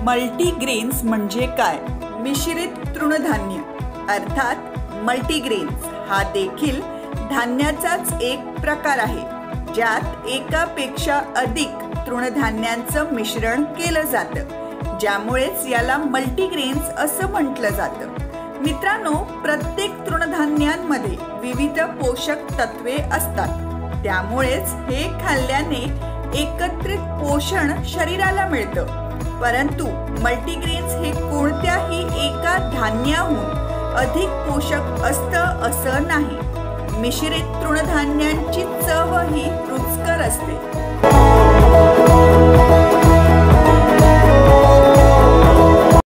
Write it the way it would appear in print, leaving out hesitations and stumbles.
Multigrains म्हणजे काय? मिश्रित तृणधान्य अर्थात मल्टीग्रेन्स हा देखील धान्याचाच एक प्रकार आहे, ज्यात एकापेक्षा अधिक तृणधान्यांचं मिश्रण केलं जातं, ज्यामुळेच याला मल्टीग्रेन्स असं म्हटलं जातं। मित्रांनो, प्रत्येक तृणधान्यांमध्ये विविध पोषक तत्वे असतात, त्यामुळेच हे खाल्ल्याने एकत्रित पोषण शरीराला मिळतं। परंतु मल्टीग्रेन्स हे कोणत्याही एका धान्याहून अधिक पोषक असतं असं नाही। मिश्रित तृणधान्यांची चवही रुचकर असते।